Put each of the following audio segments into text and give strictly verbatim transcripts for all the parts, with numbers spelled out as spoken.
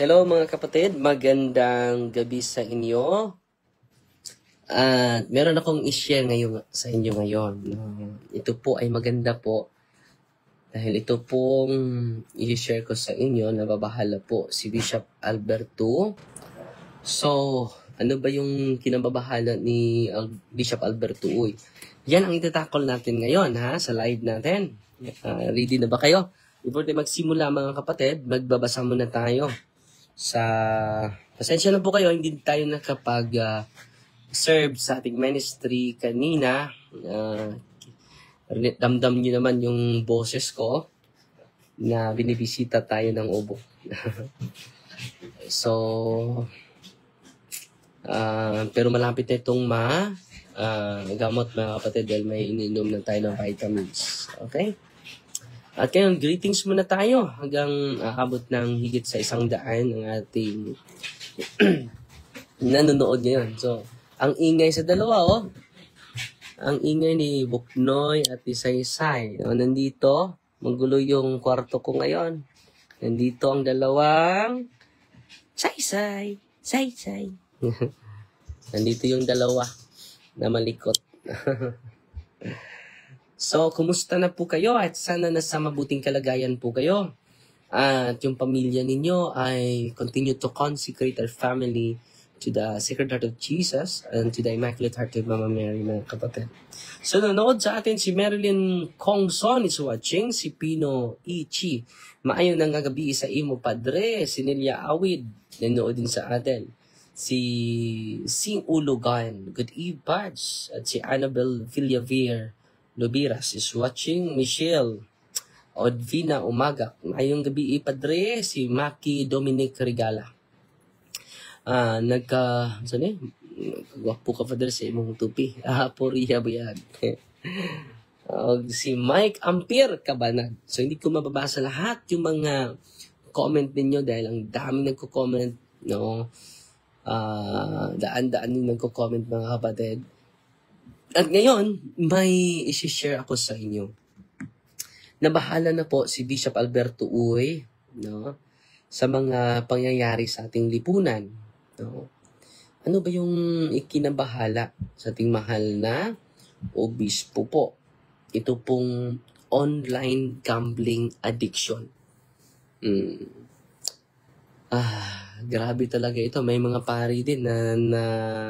Hello mga kapatid, magandang gabi sa inyo. At meron akong i-share ngayon sa inyo ngayon. Uh, ito po ay maganda po dahil ito pong i-share ko sa inyo, nababahala po si Bishop Alberto. So, ano ba yung kinababahala ni uh, Bishop Alberto? Uy, yan ang itatakol natin ngayon ha, sa live natin. Uh, ready na ba kayo? Before tayo magsimula mga kapatid, magbabasa muna tayo. Sa pasensya na po kayo, hindi tayo nakapag uh, serve sa ating ministry kanina. Uh, damdam nyo naman yung boses ko na binibisita tayo ng ubo. So, uh, pero malapit na itong ma uh, gamot mga kapatid dahil may ininom na tayo ng vitamins. Okay? At ngayon, greetings muna tayo hanggang aabot ng higit sa isang daan ng ating nanonood ngayon. So, ang ingay sa dalawa, oh. Ang ingay ni Buknoy at ni Saysay. O, nandito, magulo yung kwarto ko ngayon. Nandito ang dalawang Saysay, Saysay. Nandito yung dalawa na malikot. So, kumusta na po kayo at sana nasa mabuting kalagayan po kayo. At yung pamilya ninyo ay continue to consecrate our family to the Sacred Heart of Jesus and to the Immaculate Heart of Mama Mary, mga kapatid. So, nanonood sa atin si Marilyn Kongson is watching, si Pino Ichi. Maayon ng gabi sa imo, Padre. Si Nelia Awid, nanonood din sa atin. Si Sing Ulugan, good eve, Pads. At si Annabel Villavier Lobiras is watching. Michelle Odvina Umaga, ngayong gabi ipadre. Si Maki Dominic Regala, uh, nagka saan eh gwapo ka padre sa imong tupi. Ah, puriya ba yan? uh, si Mike Ampere Cabanag. So hindi ko mababasa lahat yung mga comment ninyo dahil ang dami nagko-comment, no? Uh, daan-daan yung nagko-comment mga kapatid. At ngayon, may isi-share ako sa inyo. Nabahala na po si Bishop Alberto Uy, no, sa mga pangyayari sa ating lipunan. No? Ano ba yung ikinabahala sa ating mahal na obispo po? Ito pong online gambling addiction. Hmm. Ah, grabe talaga ito. May mga pari din na... na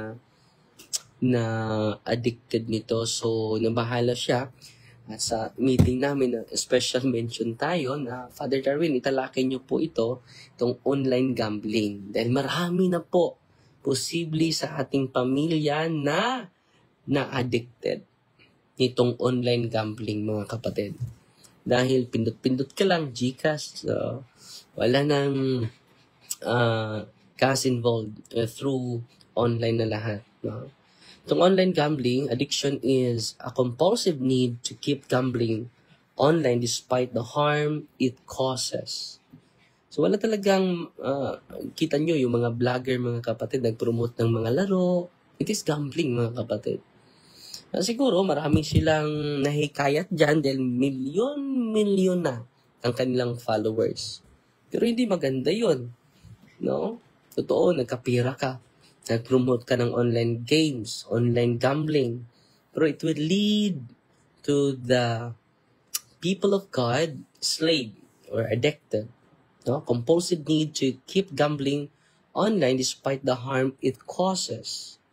na addicted nito. So, nabahala siya. At sa meeting namin, na special mention tayo na Father Darwin, italakin niyo po ito, itong online gambling. Dahil marami na po posible sa ating pamilya na na-addicted nitong online gambling, mga kapatid. Dahil pindot-pindot ka lang, Gcash, so, wala nang uh, cash involved uh, through online na lahat. No? Itong online gambling addiction is a compulsive need to keep gambling online despite the harm it causes. So wala talagang, uh, kita nyo yung mga vlogger, mga kapatid, nag-promote ng mga laro. It is gambling, mga kapatid. Uh, siguro marami silang nahikayat dyan dahil milyon-milyon na ang kanilang followers. Pero hindi maganda yun. No? Totoo, nagkapira ka. Nag-promote ka ng online games, online gambling. Pero it will lead to the people of God slave or addicted. No? Compulsive need to keep gambling online despite the harm it causes.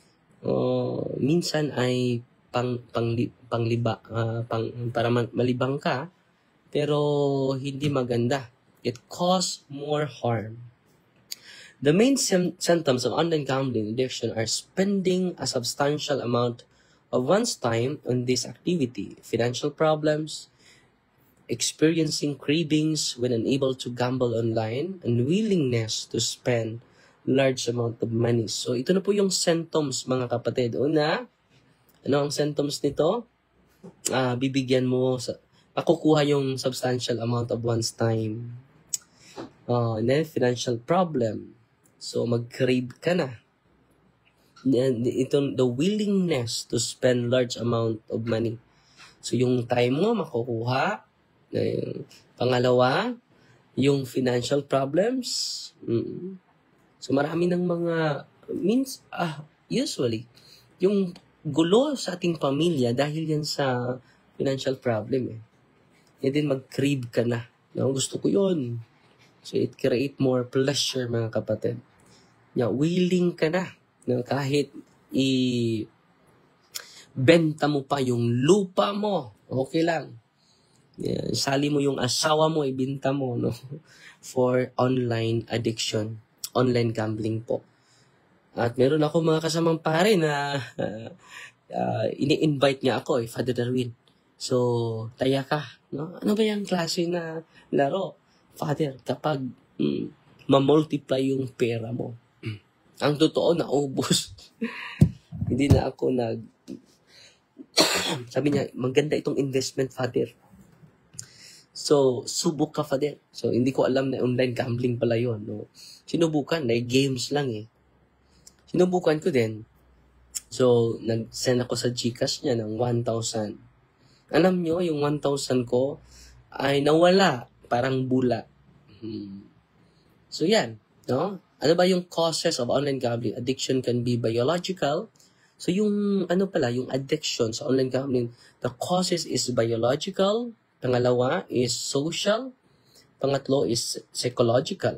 Uh, minsan ay pang, pang, pangliba, uh, pang, para malibang ka, pero hindi maganda. It causes more harm. The main sim- symptoms of online gambling addiction are spending a substantial amount of one's time on this activity, financial problems, experiencing cravings when unable to gamble online, and willingness to spend large amount of money. So, ito na po yung symptoms, mga kapatid. Una, ano ang symptoms nito? Uh, bibigyan mo, sa, makukuha yung substantial amount of one's time. Uh, and then, financial problem. So, mag-crave ka na. Ito, the willingness to spend large amount of money. So, yung time mo, makukuha. Pangalawa, yung financial problems. Mm. So marami ng mga means ah usually yung gulo sa ating pamilya dahil yan sa financial problem eh. Yan din mag-crave ka na. No, gusto ko yun. So it create more pleasure mga kapatid. Yeah, willing ka na, no, kahit i benta mo pa yung lupa mo, okay lang. Yeah, sali mo yung asawa mo, ibenta mo, no? For online addiction, online gambling po. At meron ako mga kasamang pare na uh, uh, ini-invite niya ako, eh, Father Darwin. So, taya ka, no? Ano ba yung klase na laro? Father, kapag mm, ma-multiply yung pera mo, ang totoo, naubos. Hindi na ako nag... Sabi niya, maganda itong investment, Father. So, subok ka, Father. So, hindi ko alam na online gambling pala yun. No? Sinubukan, like games lang eh. Sinubukan ko din. So, nag-send ako sa Gcash niya ng one thousand. Alam nyo, yung one thousand ko ay nawala. Parang bula. Hmm. So, yan. No? Ano ba yung causes of online gambling? Addiction can be biological. So, yung ano pala, yung addiction sa online gambling, the causes is biological. Pangalawa is social. Pangatlo is psychological.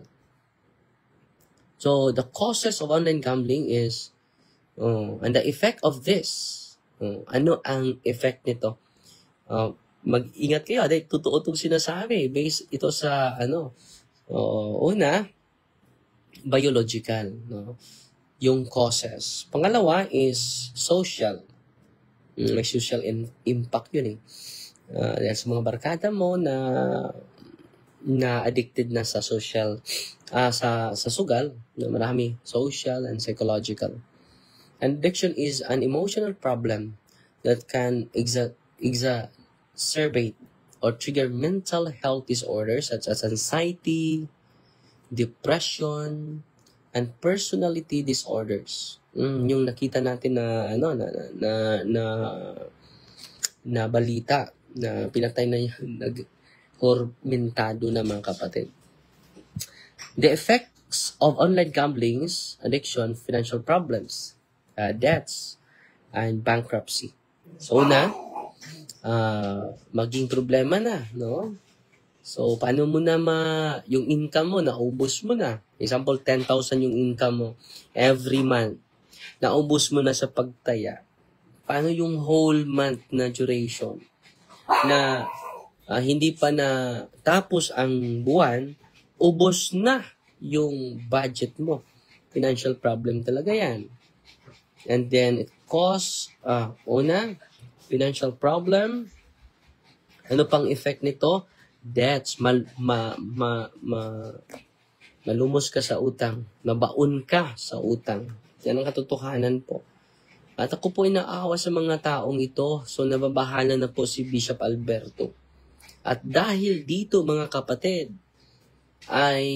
So, the causes of online gambling is, uh, and the effect of this, uh, ano ang effect nito? Uh, mag-ingat kayo, dahil totoo itong sinasabi. Based ito sa, ano, uh, una, biological, no? Yung causes. Pangalawa is social. May social in- impact yun eh. Uh, dahil sa mga barkada mo na na addicted na sa social, uh, sa, sa sugal, na marami, social and psychological. And addiction is an emotional problem that can exa- exacerbate or trigger mental health disorders such as anxiety, depression, and personality disorders. Mm, yung nakita natin na ano na na na na balita na pinatay na yung nag-tormentado na mga kapatid. The effects of online gambling, addiction, financial problems, uh, debts, and bankruptcy. So na, uh, maging problema na, no? So, paano mo na ma, yung income mo, naubos mo na. Example, ten thousand yung income mo every month. Naubos mo na sa pagtaya. Paano yung whole month na duration? Na uh, hindi pa na tapos ang buwan, ubos na yung budget mo. Financial problem talaga yan. And then, it cause, uh, una, financial problem. Ano pang effect nito? Debts, mal, ma, ma, ma, malumos ka sa utang, mabaon ka sa utang. Yan ang katotohanan po. At ako po inaawa sa mga taong ito, so nababahala na po si Bishop Alberto. At dahil dito mga kapatid, ay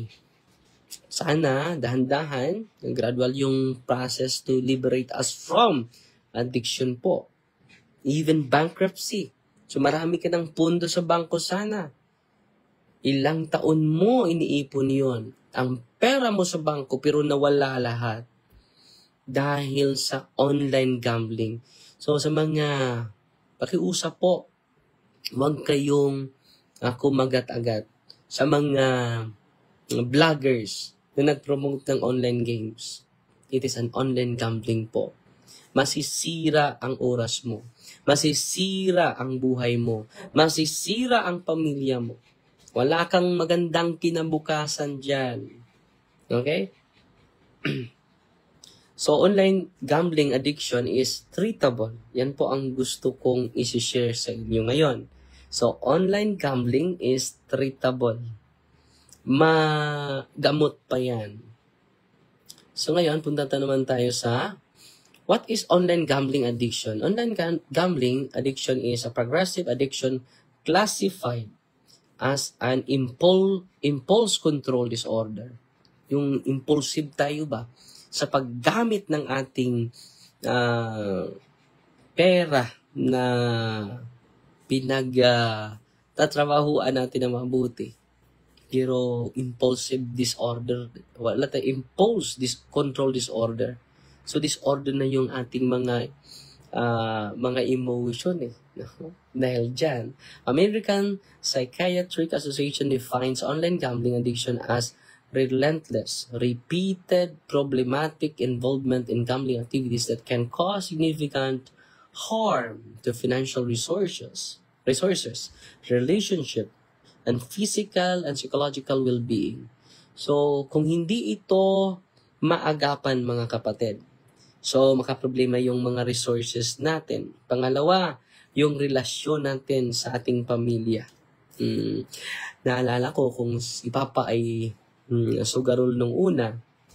sana dahan-dahan, gradual yung process to liberate us from addiction po. Even bankruptcy. So marami ka ng pondo sa bangko sana. Ilang taon mo iniipon yon. Ang pera mo sa bangko pero nawala lahat. Dahil sa online gambling. So sa mga pakiusap po, huwag kayong uh, kumagat-agat sa mga uh, vloggers na nag-promote ng online games. It is an online gambling po. Masisira ang oras mo. Masisira ang buhay mo. Masisira ang pamilya mo. Wala kang magandang kinabukasan dyan. Okay? So, online gambling addiction is treatable. Yan po ang gusto kong isi-share sa inyo ngayon. So, online gambling is treatable. Magamot pa yan. So, ngayon, punta naman tayo sa what is online gambling addiction? Online ga- gambling addiction is a progressive addiction classified as an impulse impulse control disorder. Yung impulsive tayo ba sa paggamit ng ating uh, pera na pinag uh, tatrabahuan natin na mabuti. pero impulsive disorder, wala tayo, impulse dis control disorder. So disorder na yung ating mga uh, mga emotion eh. Dahil dyan, American Psychiatric Association defines online gambling addiction as relentless, repeated, problematic involvement in gambling activities that can cause significant harm to financial resources, resources, relationship, and physical and psychological well-being. So, kung hindi ito maagapan mga kapatid, so makaproblema yung mga resources natin. Pangalawa, yung relasyon natin sa ating pamilya. Hmm, naalala ko kung si Papa ay hmm, sugarol nung una,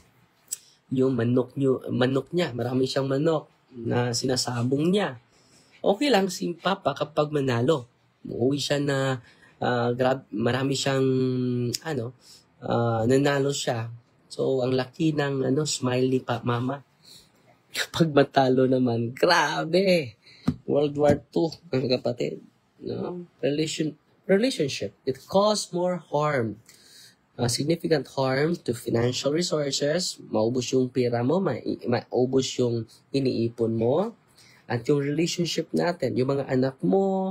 yung manok, nyo, manok niya, marami siyang manok na sinasabong niya. Okay lang si Papa kapag manalo. Uuwi siya na uh, grab, marami siyang ano, uh, nanalo siya. So ang laki ng ano, smile ni pa Mama. Kapag matalo naman, grabe! World War Two, mga kapatid. No? Relation, relationship. It caused more harm. Uh, significant harm to financial resources. Maubos yung pera mo, ma maubos yung iniipon mo. At yung relationship natin, yung mga anak mo,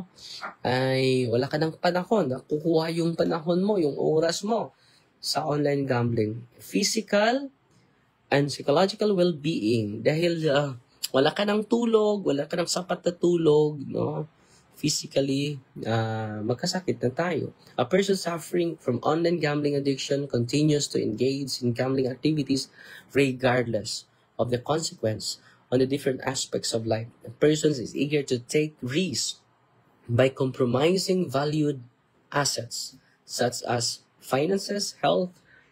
ay wala ka ng panahon. Nakukuha yung panahon mo, yung oras mo sa online gambling. Physical and psychological well-being. Dahil uh, wala ka ng tulog, wala ka ng sapat na tulog, no? Physically, uh, magkasakit na tayo. A person suffering from online gambling addiction continues to engage in gambling activities regardless of the consequence on the different aspects of life. A person is eager to take risks by compromising valued assets such as finances, health,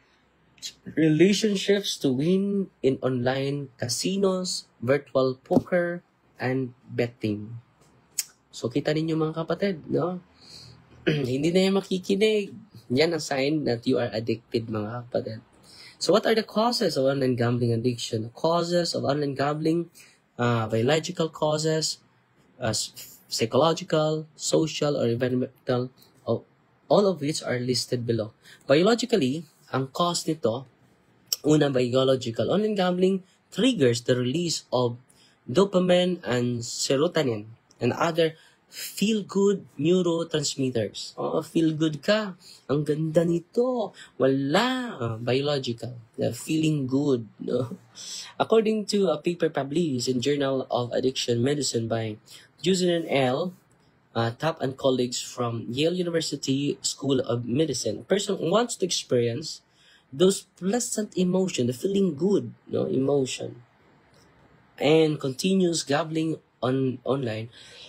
relationships to win in online casinos, virtual poker, and betting. So, kita ninyo mga kapatid, no? Hindi na yan makikinig. Yan ang sign that you are addicted, mga kapatid. So, what are the causes of online gambling addiction? The causes of online gambling, uh, biological causes, uh, psychological, social, or environmental, all of which are listed below. Biologically, ang cause nito, una, biological. Online gambling triggers the release of dopamine and serotonin and other feel-good neurotransmitters. Oh, feel-good ka. Ang ganda nito. Wala. Uh, biological. Uh, feeling good. No? According to a paper published in Journal of Addiction Medicine by Justin L. Uh, Top and colleagues from Yale University School of Medicine, a person wants to experience those pleasant emotion, the feeling good, no emotion, and continues gambling on online.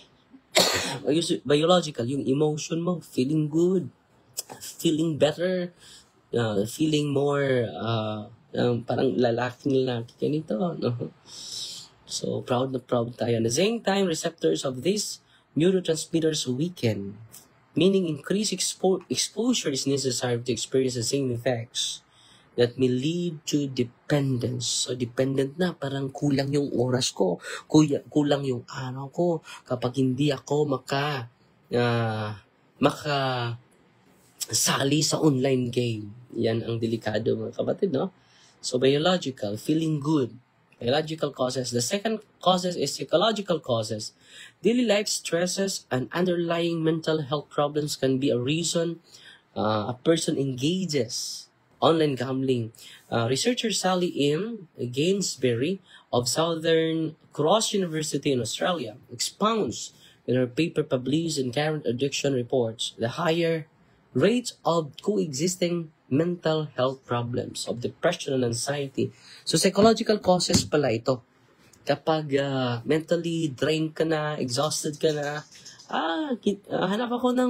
Biological, yung emotion mo, feeling good, feeling better, uh, feeling more, uh, um, parang lalaking lalaki ganito, no? So, proud na proud tayo. At the same time, receptors of these neurotransmitters weaken, meaning increased expo exposure is necessary to experience the same effects that may lead to dependence. So, dependent na, parang kulang yung oras ko, kulang yung araw ko, kapag hindi ako maka, uh, maka sali sa online game. Yan ang delikado mga kapatid, no? So, biological, feeling good, biological causes. The second causes is psychological causes. Daily life stresses and underlying mental health problems can be a reason uh, a person engages online gambling. Uh, researcher Sally M. Gainsbury of Southern Cross University in Australia expounds in her paper published in Current Addiction Reports the higher rates of coexisting mental health problems of depression and anxiety. So, psychological causes pala ito. Kapag uh, mentally drained ka na, exhausted ka na, ah, uh, hanap ako ng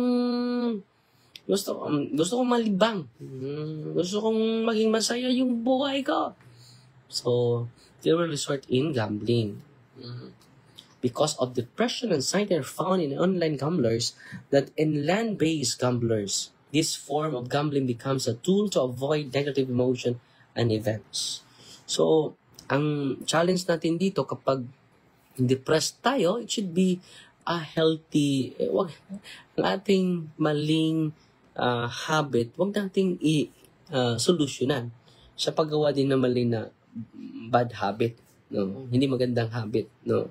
gusto, um, gusto kong malibang. Um, gusto kong maging masaya yung buhay ko. So, they will resort in gambling. Um, because of depression and anxiety are found in online gamblers that in land-based gamblers, this form of gambling becomes a tool to avoid negative emotion and events. So, ang challenge natin dito kapag depressed tayo, it should be a healthy, eh, wag, ang ating maling uh, habit, wag nating i uh, solusyonan sa paggawa din ng mali na bad habit, no? Hindi magandang habit, no?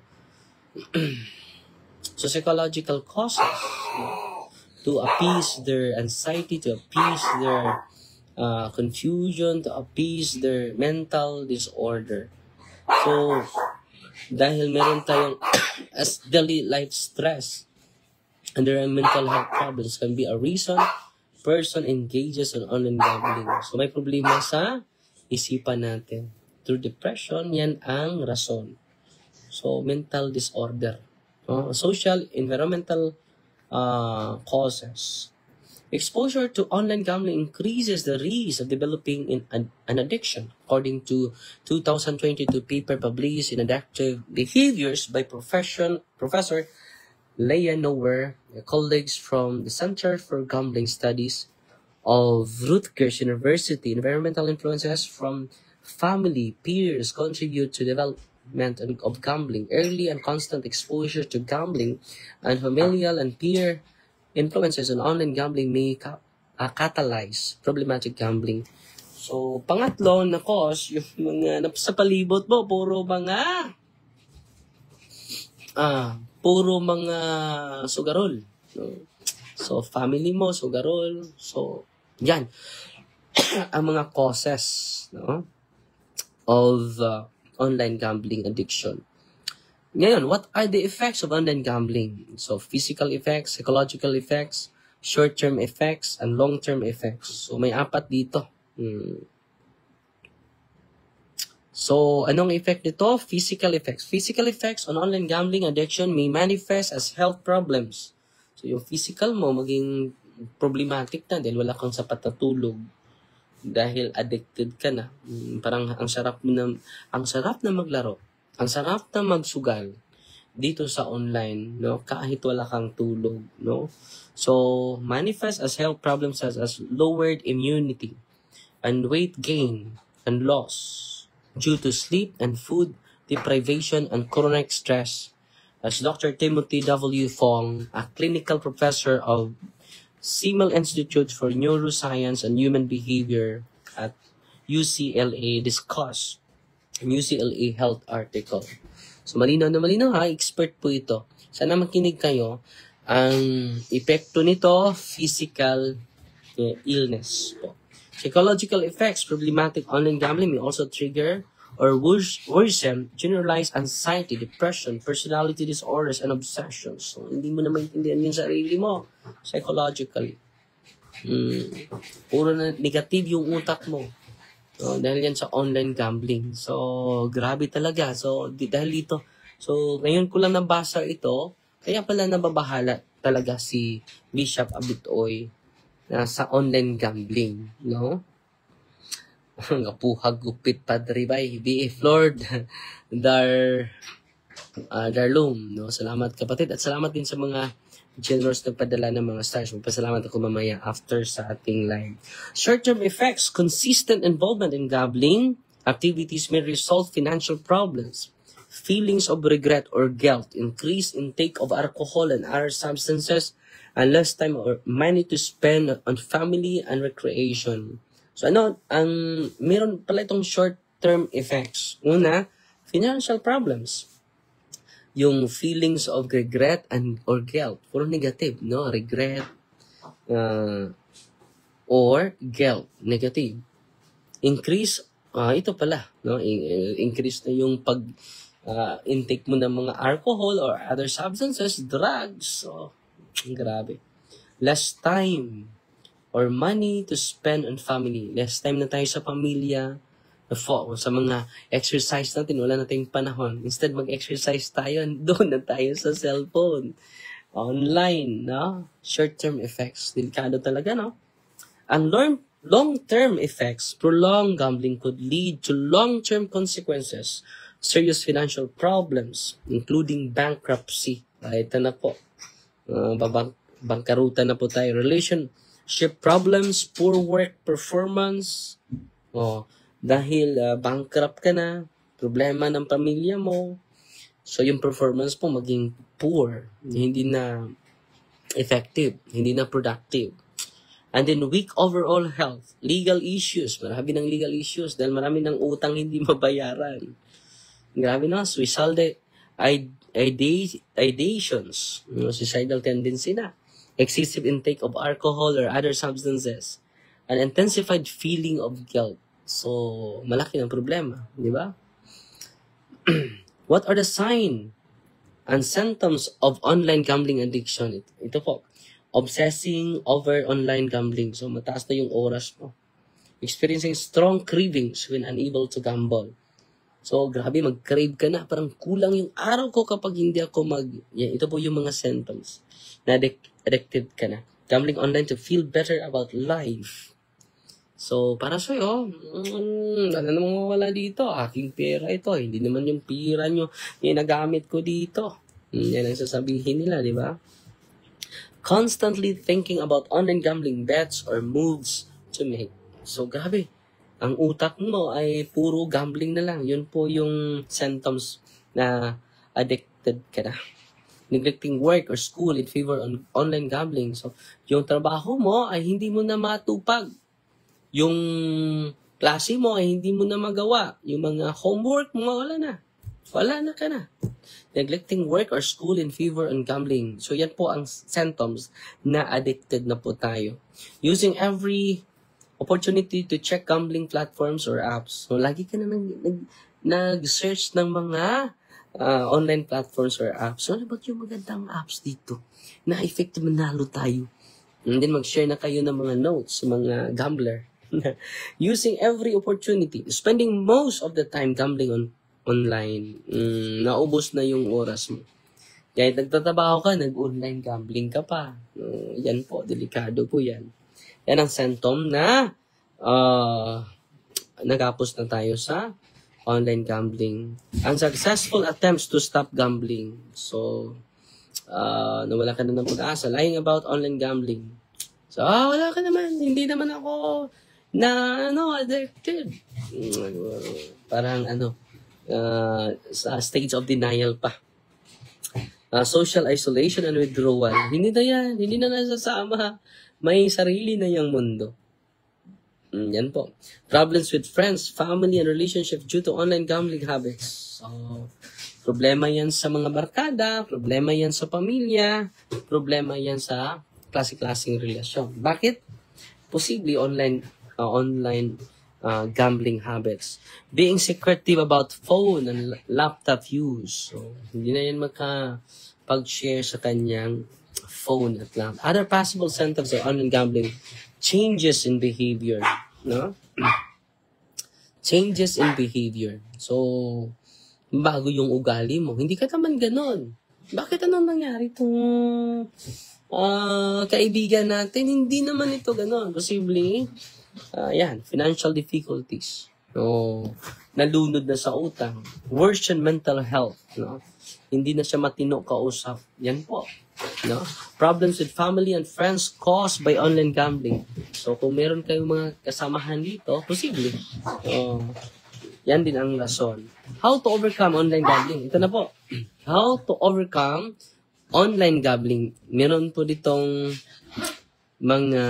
So psychological causes, no? To appease their anxiety, to appease their uh, confusion, to appease their mental disorder. So dahil meron tayong as daily life stress and their mental health problems can be a reason person engages in online gambling. So may problema sa isipan natin. Through depression, yan ang rason. So mental disorder. Uh, social, environmental uh, causes. Exposure to online gambling increases the risk of developing in an, an addiction, according to two thousand twenty-two paper published in Addictive Behaviors by profession, Professor Leah Nower, colleagues from the Center for Gambling Studies of Rutgers University. Environmental influences from family, peers contribute to development of gambling. Early and constant exposure to gambling and familial and peer influences on online gambling may ca- uh, catalyze problematic gambling. So, pangatlo na cause, yung mga sa palibot mo, puro mga ah, puro mga sugarol. No? So, family mo, sugarol. So, yan. Ang mga causes, no? Of uh, online gambling addiction. Ngayon, what are the effects of online gambling? So, physical effects, psychological effects, short-term effects, and long-term effects. So, may apat dito. Hmm. So, anong effect nito? Physical effects. Physical effects on online gambling addiction may manifest as health problems. So, yung physical mo maging problematic na dahil wala kang sapat na tulog. Dahil addicted ka na. Parang ang sarap mo na, ang sarap na maglaro. Ang sarap na magsugal dito sa online, no? Kahit wala kang tulog, no? So, manifest as health problems such as lowered immunity and weight gain and loss due to sleep and food deprivation and chronic stress. As Doctor Timothy W. Fong, a clinical professor of Simmel Institute for Neuroscience and Human Behavior at U C L A, discussed in U C L A Health article. So malinaw na malinaw ha, expert po ito. Sana makinig kayo. Ang epekto nito, physical uh, illness po. Psychological effects, problematic online gambling may also trigger or worsen generalized anxiety, depression, personality disorders, and obsessions. So, hindi mo na maintindihan yung sarili mo psychologically. Hmm. Puro na negative yung utak mo. So, dahil yan sa online gambling. So, grabe talaga. So, di, dahil dito, so, ngayon ko lang nabasa ito, kaya pala nababahala talaga si Bishop Abitoy na sa online gambling, no? Ngapuhag gupit Padre Bay, B F Lord, Dar, uh, Darlum, no? Salamat kapatid at salamat din sa mga generous na padala ng mga stars. Magpasalamat ako mamaya after sa ating live. Short-term effects, consistent involvement in gambling activities may result financial problems, feelings of regret or guilt, increased intake of alcohol and other substances, and less time or money to spend on family and recreation. So ano, ang meron pala itong short-term effects. Una, financial problems. Yung feelings of regret and or guilt. Puro negative, no? Regret uh, or guilt, negative. Increase, uh, ito pala, no? Increase na yung pag uh, intake mo ng mga alcohol or other substances, drugs. So, grabe. Less time or money to spend on family. Less time na tayo sa pamilya, sa mga exercise natin, wala na tayong panahon. Instead, mag-exercise tayo, doon na tayo sa cellphone. Online, no? Short-term effects. Delikado talaga, no? Ang long, long-term effects, prolonged gambling could lead to long-term consequences, serious financial problems, including bankruptcy. Ay, ito na po. Uh, babang, bangkarutan na po tayo. Relationship problems, poor work performance, oh, dahil uh, bankrupt ka na, problema ng pamilya mo, so yung performance po maging poor, hindi na effective, hindi na productive. And then weak overall health, legal issues, marami ng legal issues dahil marami ng utang hindi mabayaran. Grabe no, suicidal ideations, suicidal tendency na, excessive intake of alcohol or other substances, an intensified feeling of guilt. So, malaki ng problema, di ba? What are the signs and symptoms of online gambling addiction? Ito po, obsessing over online gambling. So, mataas na yung oras mo. Experiencing strong cravings when unable to gamble. So, grabe, mag-crave ka na. Parang kulang yung araw ko kapag hindi ako mag... Yan, ito po yung mga symptoms. Na addic- addicted ka na. Gambling online to feel better about life. So, para sa'yo, mm, ano namang wala dito? Aking pera ito. Hindi naman yung pera nyo yung nagamit ko dito. Yan ang sasabihin nila, di ba? Constantly thinking about online gambling bets or moves to make. So, grabe. Ang utak mo ay puro gambling na lang. Yun po yung symptoms na addicted ka na. Neglecting work or school in favor on online gambling. So, yung trabaho mo ay hindi mo na matupag. Yung klase mo ay hindi mo na magawa. Yung mga homework mo, wala na. Wala na ka na. Neglecting work or school in favor on gambling. So, yan po ang symptoms na addicted na po tayo. Using every opportunity to check gambling platforms or apps. So, lagi ka na nag, nag, nag-search ng mga uh, online platforms or apps. So, ano ba yung magandang apps dito? Na effective manalo tayo. And then, mag-share na kayo ng mga notes, mga gambler. Using every opportunity. Spending most of the time gambling on online, mm, naubos na yung oras mo. Kahit nagtatrabaho ka, nag-online gambling ka pa. Uh, yan po, delikado po yan. Yan ang symptom na uh, nagapos na tayo sa online gambling. Unsuccessful attempts to stop gambling. So, uh, nawala ka na ng pag-asa. Lying about online gambling. So, ah, wala ka naman. Hindi naman ako na, ano, addicted. Uh, parang, ano, Uh, sa stage of denial pa. Uh, social isolation and withdrawal. Hindi na yan. Hindi na nasasama. May sarili na yung mundo. Mm, yan po. Problems with friends, family, and relationship due to online gambling habits. So, problema yan sa mga barkada, problema yan sa pamilya, problema yan sa klase-klaseng relasyon. Bakit? Posibly online uh, online Uh, gambling habits. Being secretive about phone and laptop use. So, hindi na yan makapag-share sa kanyang phone at laptop. Other possible symptoms of online gambling. Changes in behavior. No? Changes in behavior. So, bago yung ugali mo. Hindi ka naman ganon. Bakit anong nangyari itong uh, kaibigan natin? Hindi naman ito ganon. Posibleng Uh, yan, financial difficulties. No, nalunod na sa utang. Worsen mental health. No? Hindi na siya matino kausap. Yan po. No? Problems with family and friends caused by online gambling. So, kung meron kayong mga kasamahan dito, posible. Uh, yan din ang rason. How to overcome online gambling. Ito na po. How to overcome online gambling. Meron po ditong mga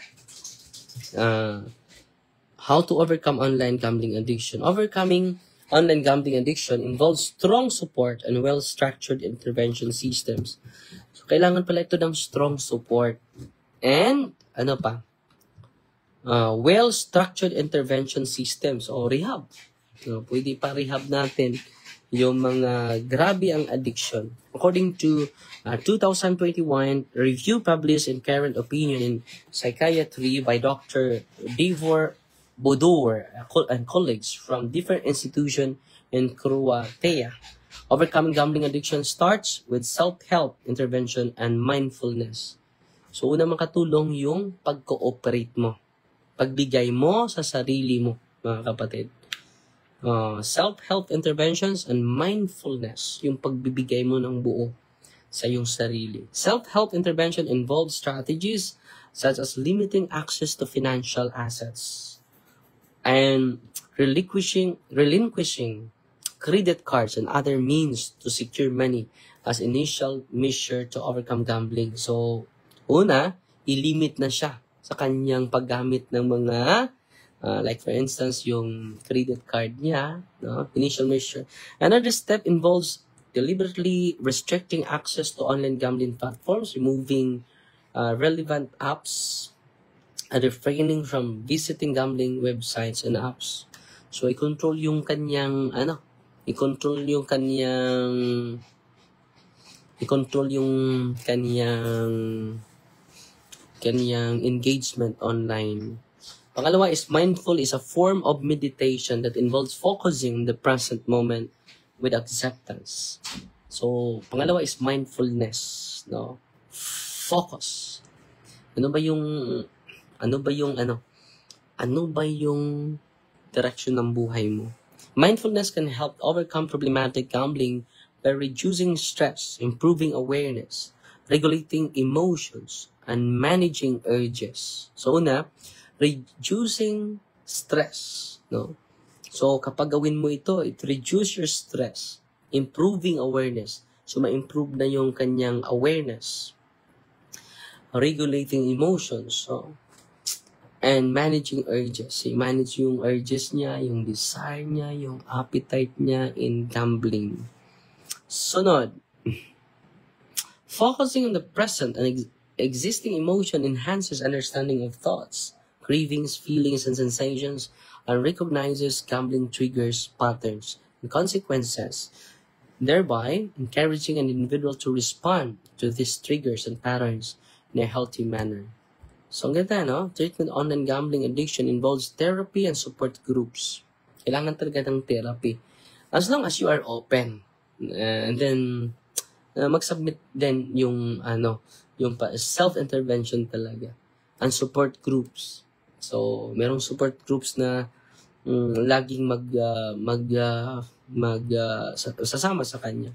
Uh, how to overcome online gambling addiction. Overcoming online gambling addiction involves strong support and well-structured intervention systems. So, kailangan pala ito ng strong support. And, ano pa? Uh, well-structured intervention systems o rehab. So, pwede pa rehab natin yung mga grabe ang addiction. According to uh, two thousand twenty-one review published in Current Opinion in Psychiatry by Doctor Devor Bodour and colleagues from different institutions in Croatia, overcoming gambling addiction starts with self-help intervention and mindfulness. So, una makatulong yung pag-cooperate mo. Pagbigay mo sa sarili mo, mga kapatid. Uh, self-help interventions and mindfulness, yung pagbibigay mo ng buo sa iyong sarili. Self-help intervention involves strategies such as limiting access to financial assets and relinquishing, relinquishing credit cards and other means to secure money as initial measure to overcome gambling. So, una, ilimit na siya sa kanyang paggamit ng mga uh, like for instance yung credit card niya, no? Initial measure. Another step involves deliberately restricting access to online gambling platforms, removing uh, relevant apps, and refraining from visiting gambling websites and apps. So i-control yung kanyang ano, i-control yung kanyang i-control yung kanyang kanyang engagement online. Pangalawa is mindful is a form of meditation that involves focusing on the present moment with acceptance. So, pangalawa is mindfulness, no? Focus. Ano ba yung ano ba yung ano? Ano ba yung direction ng buhay mo? Mindfulness can help overcome problematic gambling by reducing stress, improving awareness, regulating emotions, and managing urges. So una, reducing stress, no? So kapag gawin mo ito, it reduce your stress, improving awareness. So ma-improve na yung kanyang awareness, regulating emotions, so, and managing urges. So, manage yung urges niya, yung desire niya, yung appetite niya in gambling. Sunod, focusing on the present and ex- existing emotion enhances understanding of thoughts, cravings, feelings, and sensations, and recognizes gambling triggers, patterns, and consequences, thereby encouraging an individual to respond to these triggers and patterns in a healthy manner. So, ang ganda, no? Treatment online gambling addiction involves therapy and support groups. Kailangan talaga ng therapy. As long as you are open. Uh, and then, uh, mag-submit din yung, ano, yung self-intervention talaga. And support groups. So, merong support groups na um, laging mag, uh, mag, uh, mag, uh, sasama sa kanya.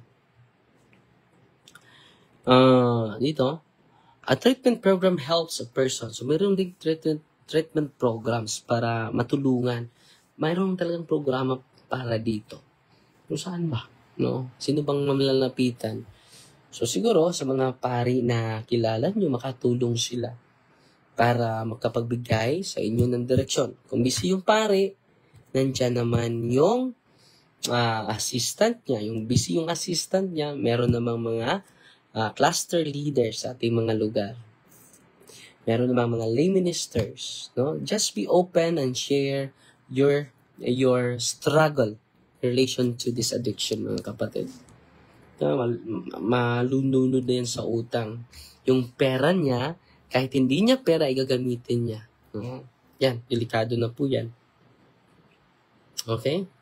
Uh, dito, a treatment program helps a person. So, mayroon ding treatment, treatment programs para matulungan. Mayroon talagang programa para dito. Kung saan ba? No? Sino bang mamlalapitan? So, siguro, sa mga pari na kilala nyo, makatulong sila para makapagbigay sa inyo ng direksyon. Kung busy yung pari, nandyan naman yung uh, assistant niya. Yung busy yung assistant niya, meron namang mga Uh, cluster leaders sa ating mga lugar. Meron namang mga lay ministers, no? Just be open and share your your struggle in relation to this addiction, mga kapatid. No, mal- malununod na yan sa utang. Yung pera niya, kahit hindi niya pera, igagamitin niya. No? Yan, delikado na po yan. Okay?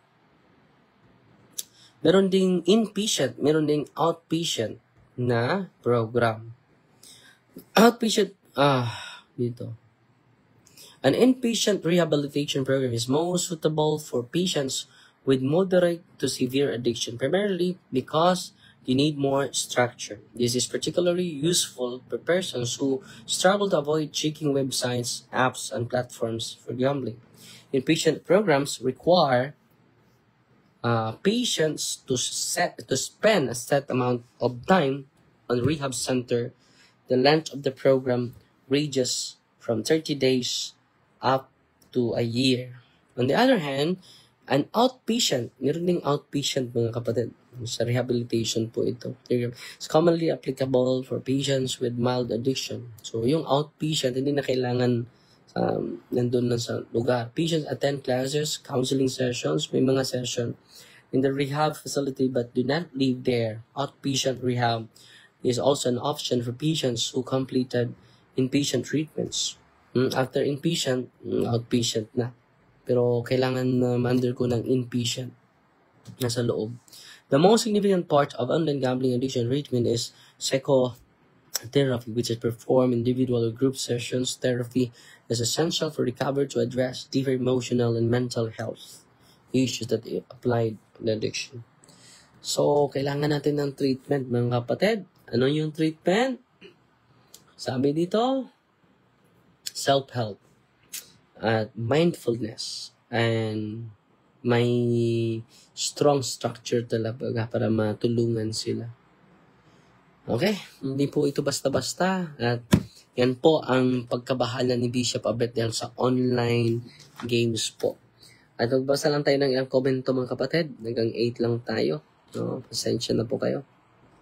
Meron ding inpatient, meron ding outpatient na program. Outpatient, ah, dito. An inpatient rehabilitation program is most suitable for patients with moderate to severe addiction, primarily because they need more structure. This is particularly useful for persons who struggle to avoid checking websites, apps, and platforms for gambling. Inpatient programs require Uh, patients to set to spend a set amount of time on rehab center. The length of the program ranges from thirty days up to a year. On the other hand, an outpatient, meron ding outpatient mga kapatid, sa rehabilitation po ito. It's commonly applicable for patients with mild addiction. So yung outpatient, hindi na kailangan um, nandun lang sa lugar. Patients attend classes, counseling sessions, may mga session in the rehab facility but do not live there. Outpatient rehab is also an option for patients who completed inpatient treatments. After inpatient, outpatient na. Pero kailangan na uh, ma-undergo ng inpatient nasa loob. The most significant part of online gambling addiction treatment is psychotherapy, which is performed individual or group sessions. Therapy is essential for recovery to address deeper emotional and mental health issues that applied to addiction. So, kailangan natin ng treatment, mga kapatid. Ano yung treatment? Sabi dito, self-help at mindfulness and may strong structure talaga para matulungan sila. Okay? Hindi po ito basta-basta at Yan po ang pagkabahala ni Bishop Abet dahil sa online games po. At magbasa lang tayo ng ilang komento mga kapatid. Hanggang eight lang tayo. No? Pasensya na po kayo.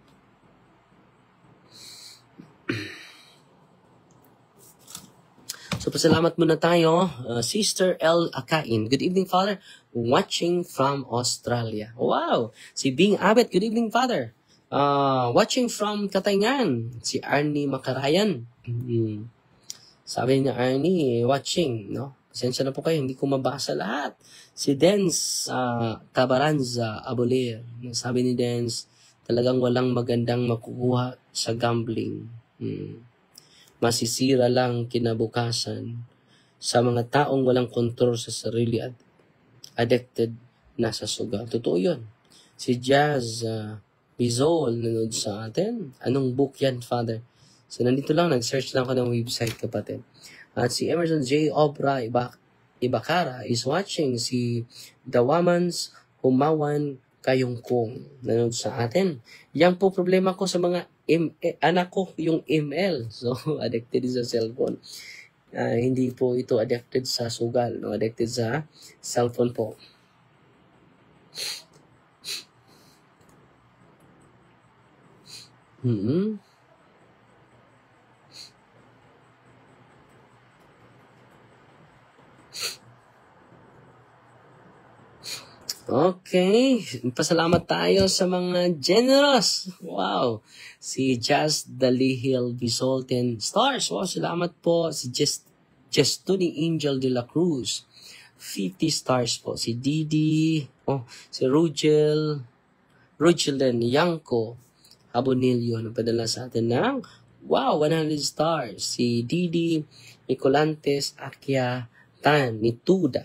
So, pasalamat muna tayo. Uh, Sister L. Akain. Good evening, Father. Watching from Australia. Wow! Si Bing Abet. Good evening, Father. Uh, watching from Katayngan. Si Arnie Makarayan. Hmm. Sabi niya, Arnie, watching, no? Pasensya na po kayo, hindi ko mabasa lahat. Si Dens uh, Cabaranza Abolir. Sabi ni Dens, talagang walang magandang makukuha sa gambling. Hmm. Masisira lang kinabukasan sa mga taong walang kontrol sa sarili at addicted na sa sugal. Totoo yun. Si Jazz uh, Bizol nanood sa atin. Anong book yan, Father? So, nandito lang, nag-search lang ako ng website, kapatid. At si Emerson J. Obra Ibak Ibakara is watching. Si Dawamans Humawan Kayongkong nanood sa atin. Yan po problema ko sa mga M- eh, anak ko, yung M L. So, addicted sa cellphone. Uh, hindi po ito addicted sa sugal. No? Addicted sa cellphone po. Mm-hmm. Okay, pasalamat tayo sa mga generous. Wow, si Just Dalihil Bisol, ten stars. Wow, salamat po. Si Just Justuni Angel de la Cruz, fifty stars po. Si Didi, oh, si Rugel, Rugelen Yanko Abonilio, napadala sa atin ng, wow, one hundred stars. Si Didi Nicolantes Akia Tan Nituda,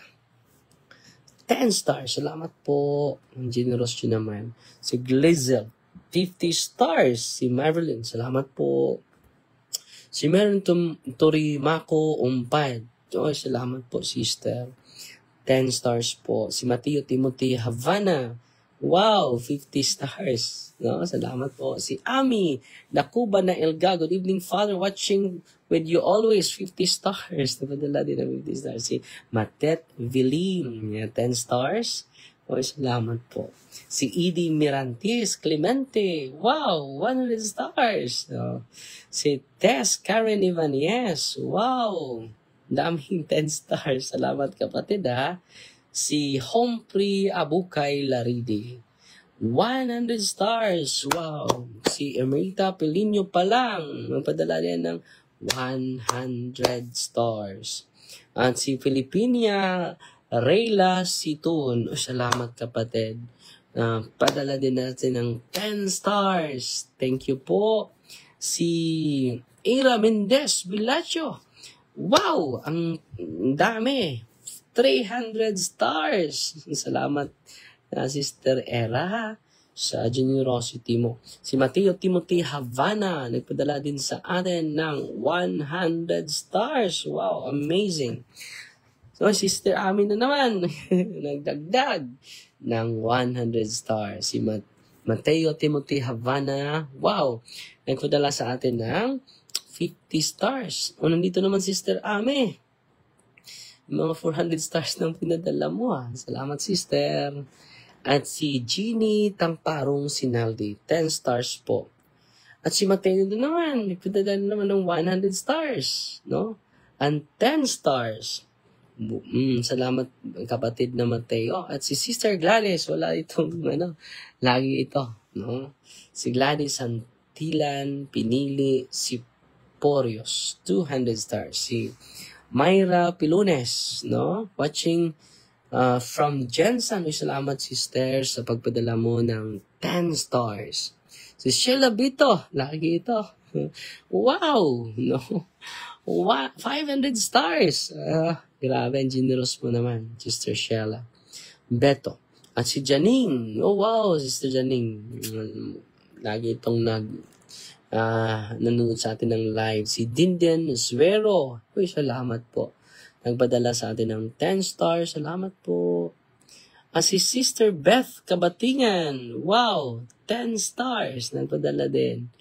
ten stars. Salamat po. Ang generous nyo naman. Si Glizel, fifty stars. Si Marilyn, salamat po. Si Meron Torimako Umpad, oh, salamat po, sister. ten stars po. Si Mateo Timothy Havana, wow, fifty stars. No, salamat po. Si Ami Nakuba na Elga, good evening, Father, watching with you always, fifty stars. Napadala din ng fifty stars. Si Matet Vilim, ten stars. O, salamat po. Si Edie Mirantis Clemente, wow, one hundred stars. No. Si Tess Karen Ibanez, wow, daming ten stars. Salamat, kapatid, ha. Si Humphrey Abukay Laride, one hundred stars. Wow. Si Emerita Pelinio pa lang, magpadala rin ng one hundred stars. At si Filipinia Reyla Situn, oh, salamat, kapatid. Uh, padala din natin ng ten stars. Thank you po. Si Ira Mendez Villacho, wow, ang dami. three hundred stars. Salamat, uh, Sister Era, sa generosity mo. Si Mateo Timothy Havana, nagpadala din sa atin ng one hundred stars. Wow, amazing. So, Sister Amin na naman, nagdagdag ng one hundred stars. Si Mat- Mateo Timothy Havana, wow, nagpadala sa atin ng fifty stars. O, nandito naman, Sister Ame. Mga four hundred stars nang pinadala mo, ha. Salamat, sister. At si Jeannie Tamparong Sinaldi, ten stars po. At si Mateo din naman, pinadala naman ng one hundred stars, no? And ten stars. Mm, salamat, kapatid na Mateo. At si Sister Gladys, wala itong, ano, lagi ito, no? Si Gladys Santilan Pinili Siporios, two hundred stars. Si Myra Pilunes, no? Watching uh, from Jensen. May salamat, sister, sa pagpadala mo ng ten stars. Si Sheila Bito, lagi ito. Wow! No? Wow, five hundred stars. Uh, grabe, ang generous mo naman, Sister Sheila. Beto. At si Janine. Oh, wow, Sister Janine. Lagi itong nag... Uh, nanonood sa atin ng live. Si Dinden Suero, uy, salamat po. Nagpadala sa atin ng ten stars. Salamat po. At si Sister Beth Kabatingan, wow, ten stars. Nagpadala din.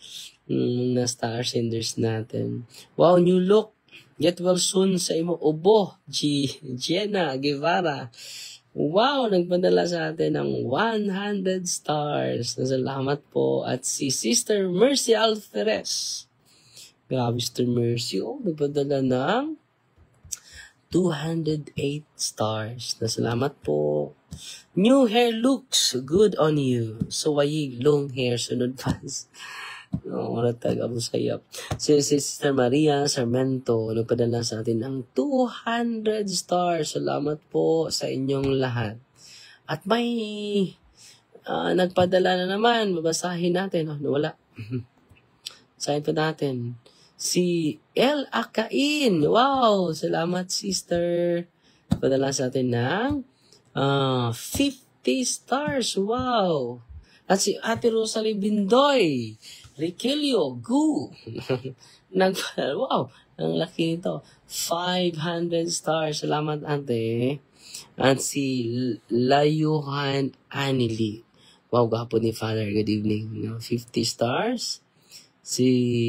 mm, na star senders natin. Wow, new look. Get well soon sa imo ubo. G Jenna Guevara. Wow, nagpadala sa atin ng one hundred stars. Salamat po. At si Sister Mercy Alferez. Grabe, Sister Mercy. Oh, nagpadala ng two hundred eight stars. Salamat po. New hair looks good on you. So, wayig, long hair, sunod pas. No, wala taga mo sayap. Si Sister Maria Sarmento, nagpadala sa atin ng two hundred stars. Salamat po sa inyong lahat. At may uh, nagpadala na naman. Babasahin natin. Oh, wala. Sahin pa natin. Si El Akain. Wow! Salamat, Sister. Nagpadala sa atin ng uh, fifty stars. Wow! At si Ate Rosalie Bindoy. Riquelio, Gu. Nag, wow, ang laki nito. five hundred stars. Salamat, ate. At si Layuhan Anili. Wow, gapo ni Father. Good evening. fifty stars. Si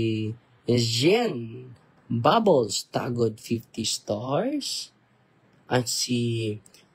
Jen Bubbles Tagod, fifty stars. At si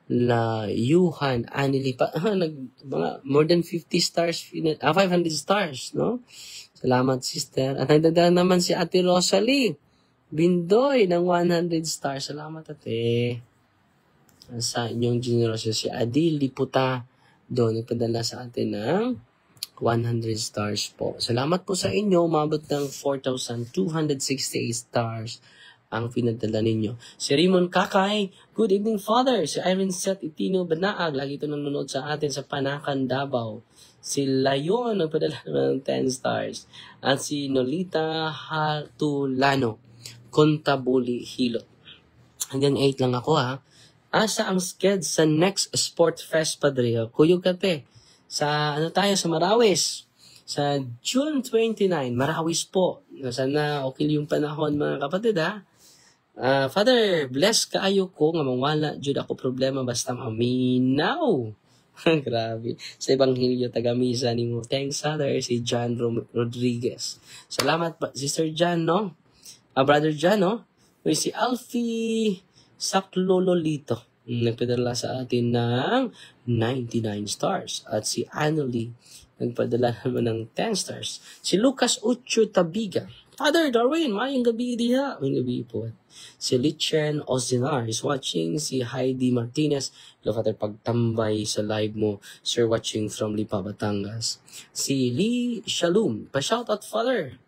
Layuhan Anili pa, ah, nag, mga, more than fifty stars, ah, five hundred stars, no? Salamat, sister. At nagdagdag naman si Ate Rosalie Bindoy ng one hundred stars. Salamat, ate. Sa inyong generosity. Si Adil Liputa doon, nagpadala sa atin ng one hundred stars po. Salamat po sa inyo. Umabot ng four thousand two hundred sixty-eight stars ang pinadala ninyo. Si Raymond Kakay, good evening, Father. Si Irene Seth Itino Banaag, lagi ito nanonood sa atin sa Panakan, Davao. Si Layon, nagpadala ng ten stars. At si Nolita Hatulano, Contabuli Hilot. Hanggang eight lang ako, ha. Asa ang sked sa next Sport Fest, Padre? Kuyog kate. Sa, ano tayo, sa Marawis. Sa June twenty-nine, Marawis po. Sana okay yung panahon, mga kapatid, ha. Uh, Father, bless kaayo ko nga mawala jud ako problema basta maminaw. Grabe. Sa Ebanghelyo taga-misa nimo. Thanks, Father, si John Rom- Rodriguez. Salamat pa, Sister John, no? Uh, Brother John, no? May si Alfie Saklololito. Nagpadala sa atin ng ninety-nine stars. At si Annalie, nagpadala naman ng ten stars. Si Lucas Ucho Tabiga. Father Darwin, mayang gabi diha. Mayang gabi po. Si Lichen Ozinar is watching. Si Heidi Martinez. Hello, Father, pagtambay sa live mo. Sir, watching from Lipa, Batangas. Si Lee Shalom. Pa-shoutout, Father.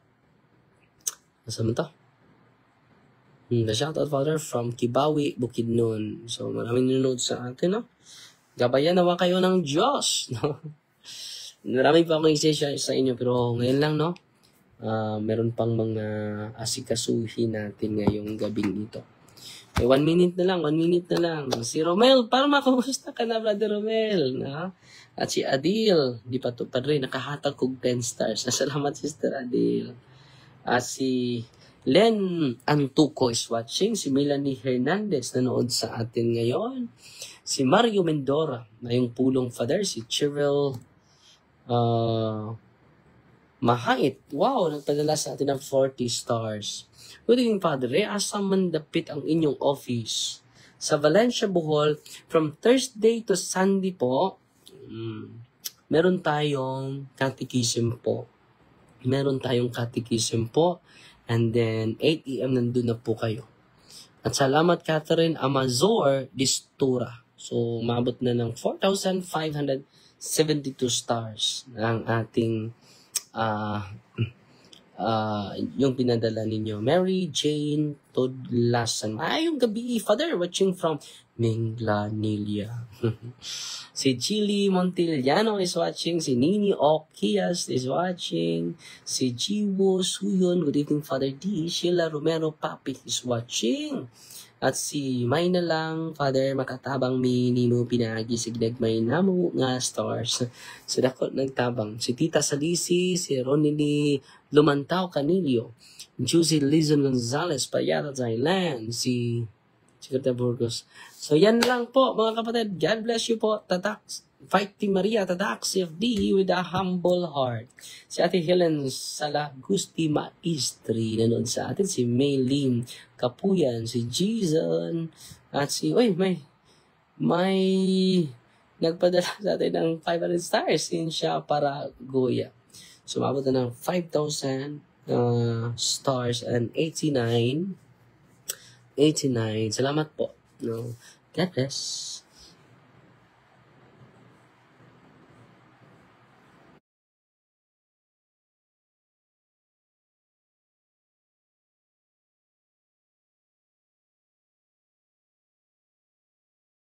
Nasa mo to? Hmm, pa-shoutout, Father, from Kibawi, Bukidnon. So, maraming nanonood sa atin, no? Gabayan nawa kayo ng Diyos, no? Maraming pa akong i-share sa inyo, pero ngayon lang, no? Uh, meron pang mga asikasuhin natin ngayong gabing ito. Okay, one minute na lang, one minute na lang. Si Romel, para makumusta ka na, Brother Romel. Na? At si Adil, di pa to padre, nakahatag kong ten stars. Salamat, Sister Adil. At si Len Antuco is watching. Si Melanie Hernandez, nanood sa atin ngayon. Si Mario Mendora, na yung pulong Father. Si Cheryl uh, Mahait. Wow, nagpadala sa atin ng forty stars. Good evening, Padre. Asa mandapit ang inyong office? Sa Valencia, Bohol, from Thursday to Sunday po, um, meron tayong catechism po. Meron tayong catechism po. And then, eight a.m. nandun na po kayo. At salamat, Catherine Amazor Distura. So, mabot na ng four thousand five hundred seventy-two stars ang ating Uh, uh, yung pinadala ninyo. Mary Jane Todlasan. Ayong gabi, Father, watching from Minglanilla. Si Chili Montiliano is watching. Si Nini Okias is watching. Si Jiwo Suyon. Good evening, Father D. Sheila Romero Papi is watching. At si May na lang, Father, makatabang minimo pinagi signagmay namo nga stars. So, dako nagtabang. Si Tita Salisi, si Ronnie Lumantao Canilio, Juicy Lizon Gonzalez, Payara Thailand, si Chiquita Burgos. So, yan lang po, mga kapatid. God bless you po. Tatak, Fighting Maria, Tatak, C F D with a humble heart. Si Ate Helen Salagusti Maestri, nanood sa atin. Si Maylin Kapuyan, si Jason, at si, uy, may, may, nagpadala sa atin ng five hundred stars. Yun siya para Goya. Sumabot na ng five thousand uh, stars and eighty-nine. eighty-nine. Salamat po. No. God bless.